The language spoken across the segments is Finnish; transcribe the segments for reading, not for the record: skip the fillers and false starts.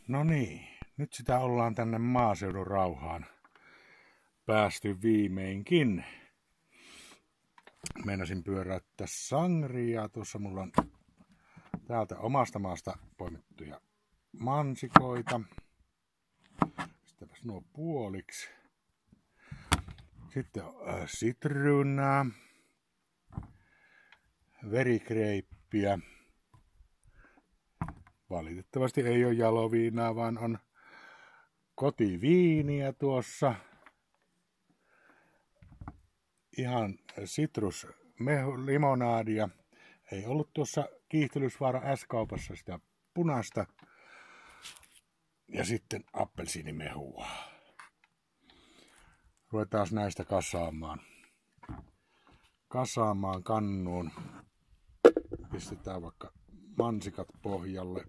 No niin, nyt sitä ollaan tänne maaseudun rauhaan päästy viimeinkin. Meinasin pyöräyttää sangriaa. Tuossa mulla on täältä omasta maasta poimittuja mansikoita. Sitäpäs nuo puoliksi. Sitten on sitruunaa, verikreippiä. Valitettavasti ei ole jaloviinaa, vaan on kotiviiniä tuossa. Ihan sitruslimonaadia. Ei ollut tuossa Kiihtelysvaara S-kaupassa sitä punaista. Ja sitten appelsiinimehua. Ruvetaan näistä kasaamaan kannuun. Pistetään vaikka mansikat pohjalle.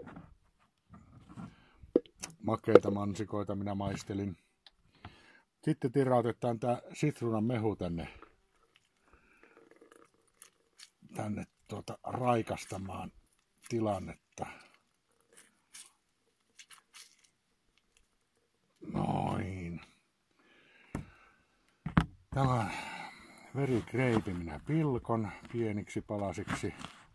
Makeita mansikoita minä maistelin. Sitten tirautetaan tää sitruunan mehu tänne raikastamaan tilannetta. Noin. Tämän verikreipin minä pilkon pieniksi palasiksi.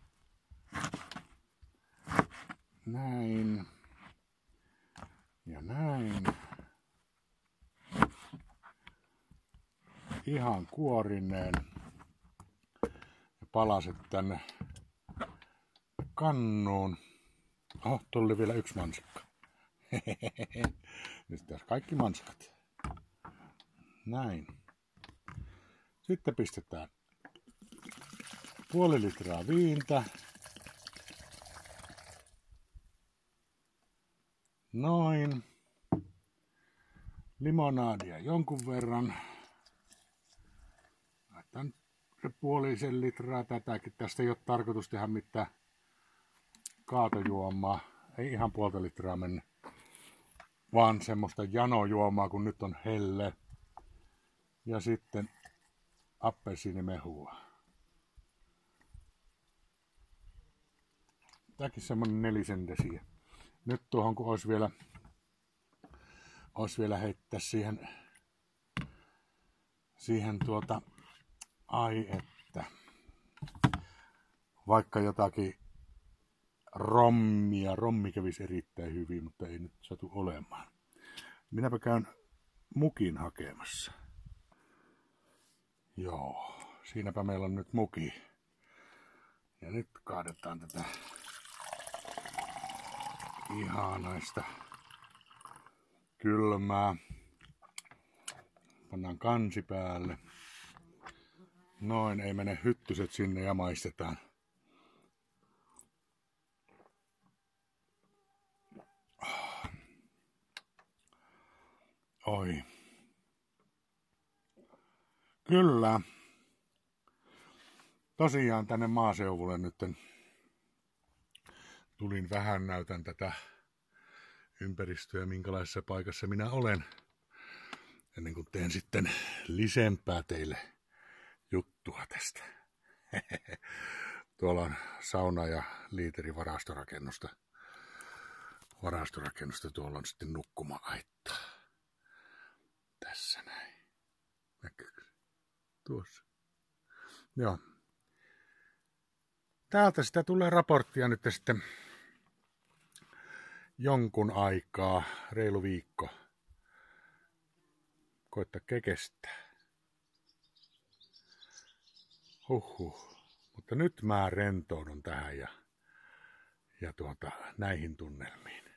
Näin. Ja näin. Ihan kuorineen. Ja palaset tänne kannuun. Oho, tuli vielä yksi mansikka. Nyt tässä kaikki mansikat. Näin. Sitten pistetään puoli litraa viintä. Noin. Limonaadia jonkun verran. Laitan se puolisen litraa tätäkin. Tästä ei ole tarkoitus tehdä mitään kaatojuomaa. Ei ihan puolta litraa mennä. Vaan semmoista janojuomaa, kun nyt on helle. Ja sitten appelsiinimehua. Tämäkin semmonen 4 desiä. Nyt tuohon kun olisi vielä heittää siihen ai että vaikka jotakin rommia. Rommi kävisi erittäin hyvin, mutta ei nyt satu olemaan. Minäpä käyn mukin hakemassa. Joo, siinäpä meillä on nyt muki. Ja nyt kaadetaan tätä ihanaista kylmää. Pannaan kansi päälle. Noin, ei mene hyttyset sinne ja maistetaan. Oi. Kyllä. Tosiaan tänne maaseudulle nyt tulin vähän näytän tätä ympäristöä, minkälaisessa paikassa minä olen. Ennen kuin teen sitten lisempää teille juttua tästä. Tuolla on sauna ja liiteri varastorakennusta. Tuolla on sitten nukkuma-aitta. Tässä näin. Näkyykö? Tuossa. Joo. Täältä sitä tulee raporttia nyt sitten jonkun aikaa, reilu viikko. Koittaa kestää. Mutta nyt mä rentoudun tähän ja näihin tunnelmiin.